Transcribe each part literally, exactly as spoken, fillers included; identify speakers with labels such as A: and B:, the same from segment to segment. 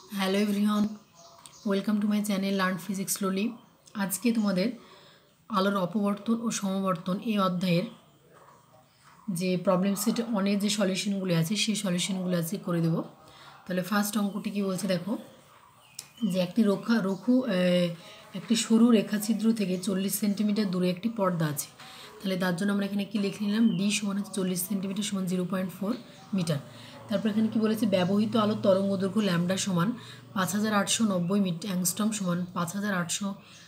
A: Hello everyone, welcome to my channel learn physics slowly. আজকে তোমাদের আলোর অপবর্তন ও সমবর্তন এই অধ্যায়ের যে প্রবলেম সেট অনেক যে সলিউশনগুলো আছে সেই সলিউশনগুলো আজকে করে দেবো। তাহলে ফার্স্ট অঙ্কটি কী বলছে দেখো, যে একটি রক্ষা রঘু একটি সরু রেখাছিদ্র থেকে চল্লিশ সেন্টিমিটার দূরে একটি পর্দা আছে। তাহলে তার জন্য আমরা এখানে কি লিখে নিলাম, ডি সমান হচ্ছে চল্লিশ সেন্টিমিটার সমান জিরো পয়েন্ট ফোর মিটার। তারপর এখানে কি বলেছে, ব্যবহৃত আলোর তরঙ্গ দৈর্ঘ্য ল্যামডা সমান পাঁচ হাজার আটশো নব্বই মিট অ্যাংস্ট্রম সমান পাঁচ হাজার আটশো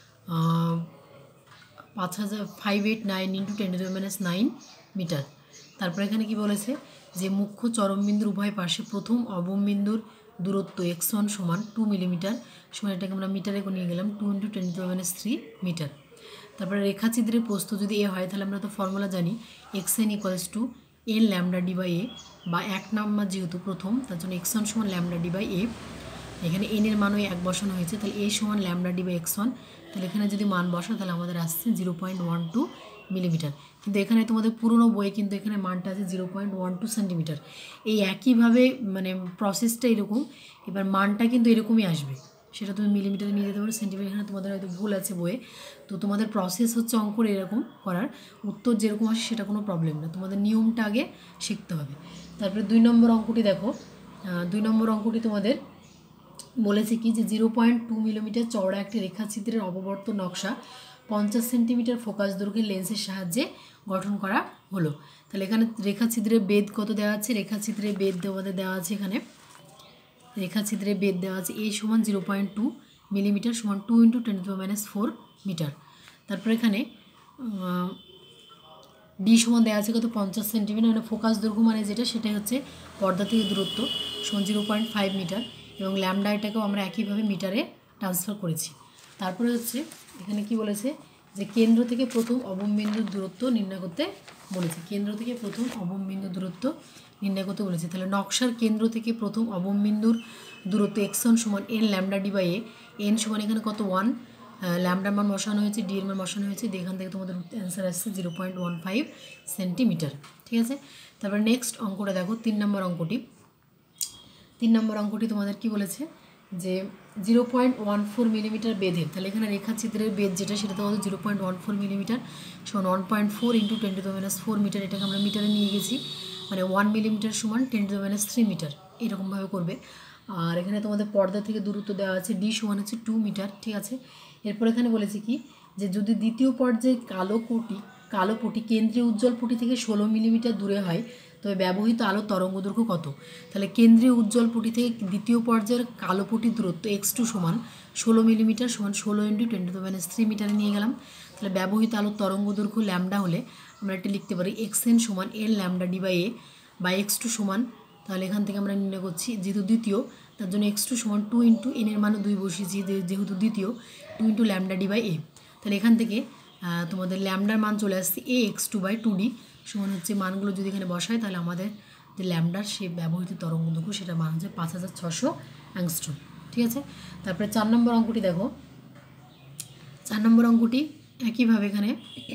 A: পাঁচ হাজার five eight nine into ten to the minus nine metre. তারপর এখানে কি বলেছে, যে মুখ্য চরমবিন্দুর উভয় পাশে প্রথম অবমবিন্দুর দূরত্ব এক্স ওয়ান সমান টু মিলিমিটার সমান, এটাকে আমরা মিটারে নিয়ে গেলাম two into ten to the minus three metre. তারপরে রেখাচিত্রের প্রস্থ যদি এ হয় তাহলে আমরা তো ফর্মুলা জানি, x n equals to n lambda d by a, বা এক নাম্বার যেহেতু প্রথম তার জন্য এক্স ওয়ান সমান ল্যামডা ডি বাই এ। এখানে এন এর মানও এক বসানো হয়েছে, তাহলে এ সমান lambda d by x one. তাহলে এখানে যদি মান বসা তাহলে আমাদের আসছে zero point one two millimetre. কিন্তু এখানে তোমাদের পুরনো বইয়ে কিন্তু এখানে মানটা আছে zero point one two centimetre. এই একইভাবে মানে প্রসেসটা এরকম, এবার মানটা কিন্তু এরকমই আসবে, সেটা তুমি মিলিমিটারে নিয়ে যেতে পারো, সেন্টিমিটার এখানে তোমাদের হয়তো ভুল আছে বইয়ে। তো তোমাদের প্রসেস হচ্ছে অঙ্কর এরকম করার, উত্তর যেরকম আসে সেটা কোনো প্রবলেম না, তোমাদের নিয়মটা আগে শিখতে হবে। তারপরে দুই নম্বর অঙ্কটি দেখো, দুই নম্বর অঙ্কটি তোমাদের বলেছে কি, যে জিরো পয়েন্ট টু মিলিমিটার চওড়া একটি রেখাচিত্রের অপবর্তন নকশা পঞ্চাশ সেন্টিমিটার ফোকাস দৈর্ঘ্যের লেন্সের সাহায্যে গঠন করা হলো। তাহলে এখানে রেখাচিত্রের বেদ কত দেওয়া আছে, রেখাচিত্রের বেদ তোমাদের দেওয়া আছে, এখানে রেখাচিত্রের বেদ দেওয়া আছে এ সমান জিরো পয়েন্ট টু মিলিমিটার সমান two into ten to minus four metre. তারপর এখানে ডি সমান দেওয়া আছে কত, পঞ্চাশ সেন্টিমিটার, মানে ফোকাস দৈর্ঘ্য মানে যেটা সেটাই হচ্ছে পর্দা থেকে দূরত্ব সমান জিরো পয়েন্ট ফাইভ মিটার, এবং ল্যামডা এটাকেও আমরা একইভাবে মিটারে ট্রান্সফার করেছি। তারপরে হচ্ছে এখানে কি বলেছে, যে কেন্দ্র থেকে প্রথম অবমবিন্দুর দূরত্ব নির্ণয় করতে বলেছে, কেন্দ্র থেকে প্রথম অবমবিন্দুর দূরত্ব নির্ণয় করতে বলেছে। তাহলে নকশার কেন্দ্র থেকে প্রথম অবমবিন্দুর দূরত্ব এক্স ওয়ান সমান n lambda d by a, n সমান এখানে কত ওয়ান, ল্যামডার মান বসানো হয়েছে, ডি এর মান বসানো হয়েছে, এখান থেকে তোমাদের অ্যান্সার আসছে zero point one five centimetre. ঠিক আছে, তারপর নেক্সট অঙ্কটা দেখো, তিন নম্বর অঙ্কটি তিন নম্বর অঙ্কটি তোমাদের কি বলেছে, যে zero point one four millimetre বেধের, তাহলে এখানে রেখাচিত্রের বেদ যেটা সেটা তোমাদের zero point one four millimetre সমান one point four into ten to the minus four metre, এটাকে আমরা মিটারে নিয়ে গেছি, মানে ওয়ান মিলিমিটার সমান ten to the minus three metre, এরকমভাবে করবে। আর এখানে তোমাদের পর্দা থেকে দূরত্ব দেওয়া আছে, ডি সমান হচ্ছে টু মিটার। ঠিক আছে, এরপর এখানে বলেছে কি, যে যদি দ্বিতীয় পর্যায়ে কালো পটি কালো পটি কেন্দ্রীয় উজ্জ্বল পটি থেকে ষোলো মিলিমিটার দূরে হয়, তবে ব্যবহৃত আলোর তরঙ্গ দৈর্ঘ্য কত। তাহলে কেন্দ্রীয় উজ্জ্বল পটি থেকে দ্বিতীয় পর্যায়ের কালো পটির দূরত্ব এক্স টু সমান ষোলো মিলিমিটার সমান ষোলো into ten to the minus three মিটারে নিয়ে গেলাম। তাহলে ব্যবহৃত আলোর তরঙ্গ দৈর্ঘ্য ল্যামডা হলে আমরা এটা লিখতে পারি এক্স এন সমান l lambda d by a, বা এক্স টু সমান, তাহলে এখান থেকে আমরা নির্ণয় করছি যেহেতু দ্বিতীয় তার জন্য এক্স টু সমান টু ইন্টু এন এর মানও দুই বসিয়েছি, যেহেতু দ্বিতীয় two into lambda d by a. তাহলে এখান থেকে তোমাদের ল্যামডার মান চলে আসছে a x two by two d সমান হচ্ছে, মানগুলো যদি এখানে বসায় তাহলে আমাদের যে ল্যামডার সে ব্যবহৃত তরঙ্গ দৈর্ঘ্য সেটা মান হচ্ছে পাঁচ হাজার ছশো অ্যাংস্ট্রম। ঠিক আছে, তারপরে চার নম্বর অঙ্কটি দেখো, চার নম্বর অঙ্কটি একইভাবে এখানে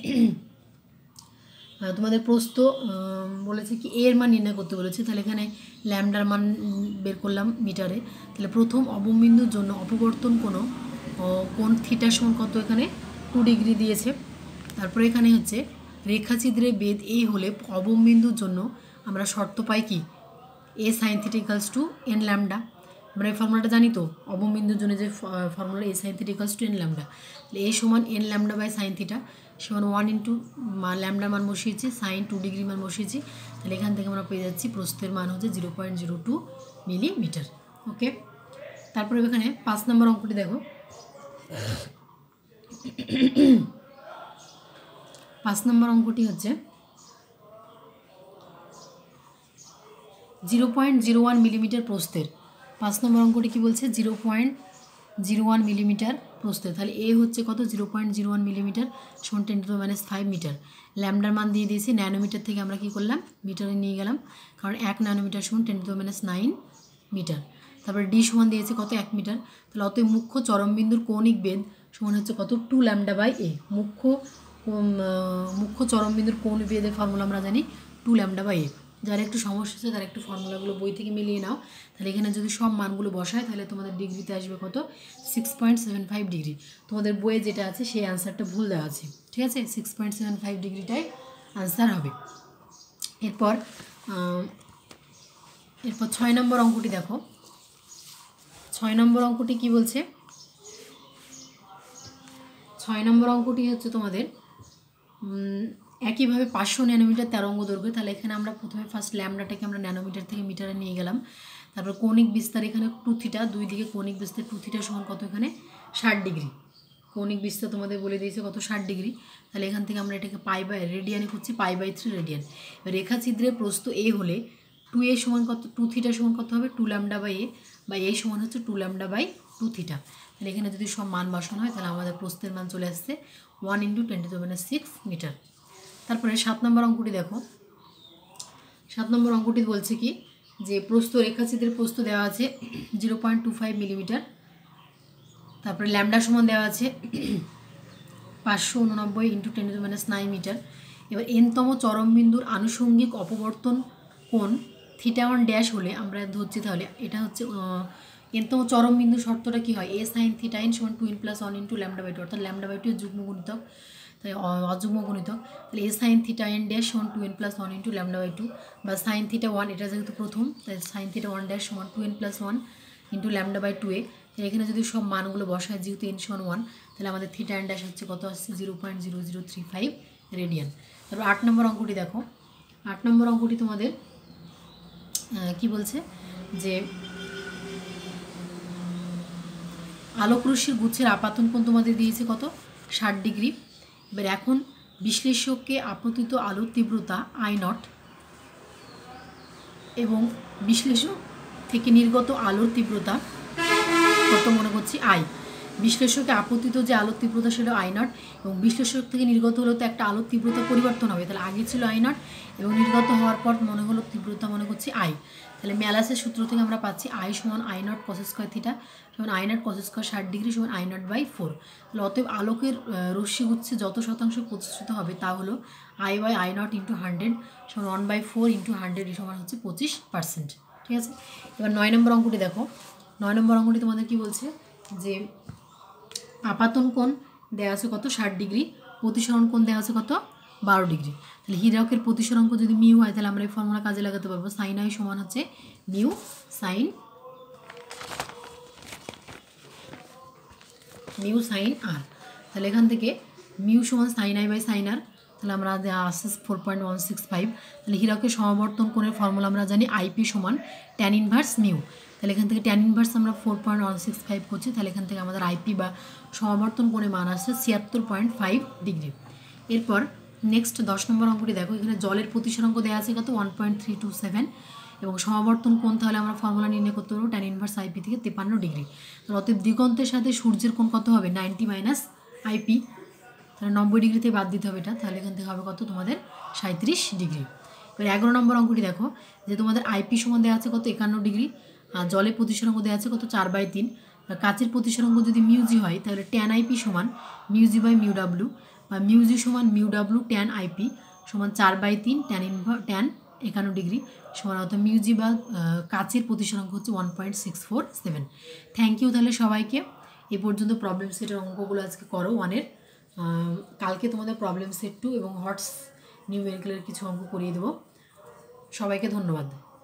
A: তোমাদের প্রস্থ বলেছে কি এর মান নির্ণয় করতে বলেছে। তাহলে এখানে ল্যামডার মান বের করলাম মিটারে, তাহলে প্রথম অবমবিন্দুর জন্য অপবর্তন কোনো কোণ থিটা সমান কত, এখানে টু ডিগ্রি দিয়েছে। তারপরে এখানে হচ্ছে রেখাচিত্রে বেদ এ হলে অবমবিন্দুর জন্য আমরা শর্ত পাই কি, a sine theta equals to n lambda, আমরা এই ফর্মুলাটা জানি তো, অবমবিন্দুর জন্য যে formula a sine theta equals to n lambda, তাহলে এ সমান n lambda by sine theta সমান ওয়ান ইন্টু ল্যামডা মান বসিয়েছি, সাইন টু ডিগ্রি মান বসিয়েছি, তাহলে এখান থেকে আমরা পেয়ে যাচ্ছি প্রস্থের মান হচ্ছে zero point zero two millimetre. Okay, তারপরে এখানে পাঁচ নম্বর অঙ্কটি দেখো, পাঁচ নম্বর অঙ্কটি হচ্ছে zero point zero one millimetre প্রস্থের, পাঁচ নম্বর অঙ্কটি কী বলছে, zero point zero one millimetre প্রস্থের, তাহলে এ হচ্ছে কত, zero point zero one millimetre সমান ten to minus five metre, ল্যামডার মান দিয়ে দিয়েছি, ন্যানোমিটার থেকে আমরা কী করলাম মিটারে নিয়ে গেলাম, কারণ এক ন্যানোমিটার সমান ten to minus nine metre. তারপরে ডি সমান দিয়েছে কত, এক মিটার, তাহলে অতএব মুখ্য চরমবিন্দুর কৌণিক বেদ সমান হচ্ছে কত, টু ল্যামডা বাই এ, মুখ্য মুখ্য চরমবিন্দুর কৌণিক বেদের ফর্মুলা আমরা জানি টু ল্যামডা বাই এ। যারা একটু সমস্যা আছে তারা একটু ফর্মুলাগুলো বই থেকে মিলিয়ে নাও। তাহলে এখানে যদি সব মানগুলো বসায় তাহলে তোমাদের ডিগ্রিতে আসবে কত, six point seven five degree. তোমাদের বইয়ে যেটা আছে সেই অ্যান্সারটা ভুল দেওয়া আছে, ঠিক আছে, সিক্স পয়েন্ট সেভেন ফাইভ ডিগ্রিটাই আনসার হবে। এরপর এরপর ছয় নম্বর অঙ্কটি দেখো। ছয় নম্বর অঙ্কটি কি বলছে, ছয় নম্বর অঙ্কটি হচ্ছে তোমাদের একইভাবে পাঁচশো ন্যানোমিটার তরঙ্গ দৈর্ঘ্য। তাহলে এখানে আমরা প্রথমে ফার্স্ট ল্যামডাটাকে আমরা ন্যানোমিটার থেকে মিটারে নিয়ে গেলাম। তারপর কৌণিক বিস্তার এখানে টু থিটা, দুই দিকে কৌণিক বিস্তার টু থিটা সমান কত, এখানে ষাট ডিগ্রি। কৌণিক বিস্তার তোমাদের বলে দিয়েছে কত, ষাট ডিগ্রি। তাহলে এখান থেকে আমরা এটাকে পাই বাই রেডিয়ানে করছি, পাই বাই থ্রি রেডিয়ান। রেখা ছিদ্রের প্রস্থ এ হলে টু এ সমান কত, টু থিটা সমান কত হবে, টু ল্যামডা বাই এ, বা এ সমান হচ্ছে two lambda by two theta. তাহলে এখানে যদি সব মান বসানো হয় তাহলে আমাদের প্রস্থের মান চলে আসছে one into ten to the minus six metre. তারপরে সাত নম্বর অঙ্কটি দেখো। সাত নম্বর অঙ্কটি বলছে কি যে প্রস্থ, রেখাচিত্রের প্রস্থ দেওয়া আছে zero point two five millimetre. তারপরে ল্যামডা সমান দেওয়া আছে পাঁচশো উননব্বই into ten to the minus nine metre. এবার এনতম চরমবিন্দুর আনুষঙ্গিক অপবর্তন কোণ থিটা ওয়ান ড্যাশ হলে আমরা ধরছি, তাহলে এটা হচ্ছে এনতম চরমবিন্দু শর্তটা কি হয়, এ সাইন থিটা এন সমান two n plus one into lambda by two, অর্থাৎ ল্যামডা বাই টু যুগ্ম গুণিতক, তাই অযুগ্ম গুণিতক। তাহলে a sine theta n dash সমান two n plus one into lambda by two, বা সাইন থিটা ওয়ান, এটা যেহেতু প্রথম তাই সাইন থিটা ওয়ান ড্যাশ সমান two n plus one into lambda by two a. এখানে যদি সব মানগুলো বসায় যেহেতু এন সমান ওয়ান, তাহলে আমাদের থিটা এন ড্যাশ হচ্ছে কত আসছে, zero point zero zero three five radian. তারপর আট নম্বর অঙ্কটি দেখো। আট নম্বর অঙ্কটি তোমাদের কি বলছে যে আলোকরশ্মির গুচ্ছের আপাতন কোণ তোমাদের দিয়েছে কত, ষাট ডিগ্রি। এবার এখন বিশ্লেষককে আপতিত আলোর তীব্রতা আই নট এবং বিশ্লেষক থেকে নির্গত আলোর তীব্রতা কত মনে করছি আই। বিশ্লেষকে আপতিত যে আলোর তীব্রতা সেটা আই নট, এবং বিশ্লেষক থেকে নির্গত হলে তো একটা আলোর তীব্রতা পরিবর্তন হবে, তাহলে আগে ছিল আই নট এবং নির্গত হওয়ার পর মনে হলো তীব্রতা মনে করছি আই। তাহলে ম্যালাসের সূত্র থেকে আমরা পাচ্ছি আই সমান I naught cos square theta সমান আই নট কস স্কোয়ার ষাট ডিগ্রি সমান আই নট বাই ফোর। তাহলে অতএব আলোকের রশ্মিগুচ্ছে যত শতাংশ প্রতিষ্ঠিত হবে তা হলো I by I naught into hundred সমান one by four into hundred সমান হচ্ছে পঁচিশ পার্সেন্ট, ঠিক আছে। এবার নয় নম্বর অঙ্কটি দেখো। নয় নম্বর অঙ্কটি তোমাদের কি বলছে যে আপাতন কোণ দেওয়া আছে কত, ষাট ডিগ্রি, প্রতিসরণ কোণ দেওয়া আছে কত, বারো ডিগ্রি। তাহলে হীরকের প্রতিসরাঙ্ক যদি মিউ হয় তাহলে আমরা এই ফর্মুলা কাজে লাগাতে পারবো, সাইন আই সমান হচ্ছে mu sine mu sine r. তাহলে এখান থেকে মিউ সমান sine i by sine r, তাহলে আমরা আসছে four point one six five. তাহলে হীরকের সমাবর্তন কোণের ফর্মুলা আমরা জানি আইপি সমান ট্যান ইনভার্স মিউ। তাহলে এখান থেকে ট্যান ইনভার্স আমরা four point one six five করছি, তাহলে এখান থেকে আমাদের আইপি বা সমাবর্তন কোণের মান আসছে ছিয়াত্তর পয়েন্ট ফাইভ ডিগ্রি। এরপর নেক্সট দশ নম্বর অঙ্কটি দেখো। এখানে জলের প্রতিসরাঙ্ক দেওয়া আছে কত, one point three two seven, এবং সমাবর্তন কোণ তাহলে আমরা ফর্মুলা নির্ণয় করতে পারবো ট্যান ইনভার্স আইপি থেকে তেপান্ন ডিগ্রি। তাহলে অতএব দিগন্তের সাথে সূর্যের কোণ কত হবে, নাইনটি মাইনাস আইপি, তাহলে নব্বই ডিগ্রিতে বাদ দিতে হবে এটা, তাহলে এখান থেকে হবে কত তোমাদের সাঁত্রিশ ডিগ্রি। এবার এগারো নম্বর অঙ্কটি দেখো যে তোমাদের আইপি সমান দেওয়া আছে কত, একান্ন ডিগ্রি, আর জলের প্রতিসরাঙ্ক দেওয়া আছে কত, চার বাই তিন। কাচের প্রতিসরাঙ্ক যদি মিউজি হয় তাহলে ট্যান আইপি সমান মিউজি বাই মিউ ডাব্লু, বা মিউজি সমান মিউ ডাব্লু ট্যান আইপি সমান চার বাই তিন ট্যান ইনভার ট্যান একান্ন ডিগ্রি সমান, অর্থাৎ মিউজি বা কাচের প্রতিসরাঙ্ক হচ্ছে one point six four seven. Thank you তাহলে সবাইকে। এ পর্যন্ত প্রবলেম সেটের অঙ্কগুলো আজকে করো ওয়ানের। কালকে তোমাদের প্রবলেম সেট টু এবং হটস নিউমেরিক্যালের কিছু অঙ্ক করিয়ে দেবো। সবাইকে ধন্যবাদ।